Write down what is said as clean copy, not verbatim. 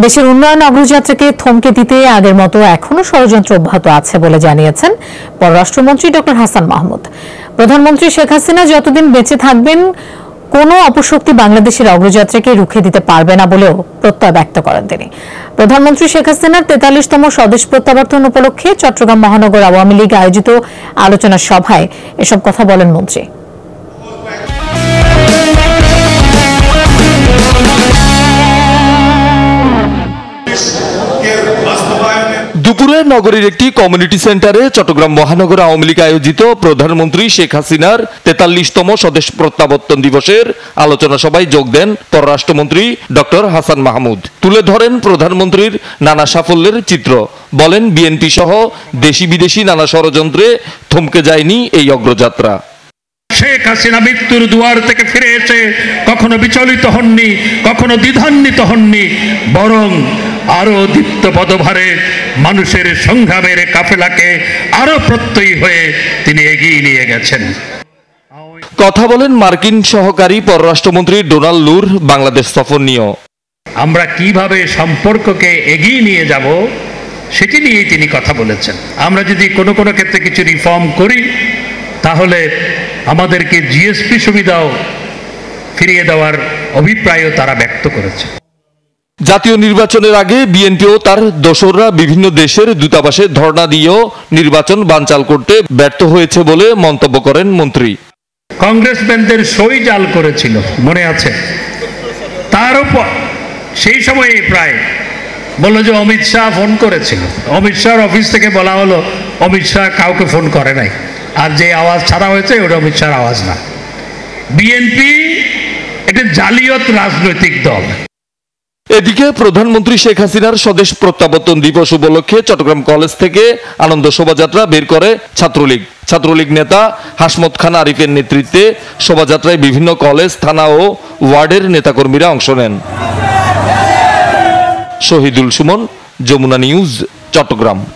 দেশের উন্নয়ন অগ্রযাত্রাকে থমকে দিতে আগের মতো এখনো ষড়যন্ত্র অব্যাহত আছে বলে জানিয়েছেন পররাষ্ট্রমন্ত্রী ডক্টর হাসান মাহমুদ। প্রধানমন্ত্রী শেখ হাসিনা যতদিন বেঁচে থাকবেন কোনো অপশক্তি বাংলাদেশের অগ্রযাত্রাকে রুখে দিতে পারবে না বলেও প্রত্যয় ব্যক্ত করেন তিনি। প্রধানমন্ত্রী শেখ হাসিনার ৪৩তম স্বদেশ প্রত্যাবর্তন উপলক্ষে চট্টগ্রাম মহানগর আওয়ামী লীগ আয়োজিত আলোচনা সভায় এসব কথা বলেন মন্ত্রী। দুপুরে নগরীর একটি কমিউনিটি সেন্টারে চট্টগ্রাম মহানগর আওয়ামী লীগ আয়োজিত প্রধানমন্ত্রী শেখ হাসিনার ৪৩তম স্বদেশ প্রত্যাবর্তন দিবসের আলোচনা সভায় যোগ দেন পররাষ্ট্রমন্ত্রী ডক্টর হাসান মাহমুদ। তুলে ধরেন প্রধানমন্ত্রীর নানা সাফল্যের চিত্র। বলেন বিএনপি সহ দেশি বিদেশি নানা ষড়যন্ত্রে থমকে যায়নি এই অগ্রযাত্রা। শেখ হাসিনা মৃত্যুর দুয়ার থেকে ফিরে এসে কখনো বিচলিত হননি, কখনো দ্বিধান্বিত হননি, বরং আরো দীপ্ত পদভারে মানুষের সংগ্রামের কাফেলাকে আরো প্রত্যয়ী হয়ে তিনি এগিয়ে নিয়ে গেছেন। কথা বলেন মার্কিন সহকারী পররাষ্ট্রমন্ত্রী ডোনাল্ড লুর বাংলাদেশ সফর নিয়েও। আমরা কিভাবে সম্পর্ককে এগিয়ে নিয়ে যাব সেটি নিয়েই তিনি কথা বলেছেন। আমরা যদি কোনো কোনো ক্ষেত্রে কিছু রিফর্ম করি তাহলে আমাদেরকে জিএসপি সুবিধাও ফিরিয়ে দেওয়ার অভিপ্রায়ও তারা ব্যক্ত করেছে। জাতীয় নির্বাচনের আগে বিএনপিও তার দোসররা বিভিন্ন দেশের দূতাবাসে ধর্ণা দিয়েও নির্বাচন বানচাল করতে ব্যর্থ হয়েছে বলে মন্তব্য করেন মন্ত্রী। কংগ্রেসম্যানদের সই জাল করেছিল, মনে আছে? তার উপর সেই সময়ে প্রায় বললো যে অমিত শাহ ফোন করেছিল। অমিত শাহর অফিস থেকে বলা হলো অমিত শাহ কাউকে ফোন করে নাই, আর যে আওয়াজ ছাড়া হয়েছে ওটা অমিত শাহর আওয়াজ না। বিএনপি একটা জালিয়াত রাজনৈতিক দল। এদিকে প্রধানমন্ত্রী শেখ হাসিনার স্বদেশ প্রত্যাবর্তন দিবস উপলক্ষে চট্টগ্রাম কলেজ থেকে আনন্দ শোভাযাত্রা বের করে ছাত্রলীগ নেতা হাসমত খান আরিফের নেতৃত্বে শোভাযাত্রায় বিভিন্ন কলেজ, থানা ও ওয়ার্ডের নেতাকর্মীরা অংশ নেন। শহীদুল সুমন, যমুনা নিউজ, চট্টগ্রাম।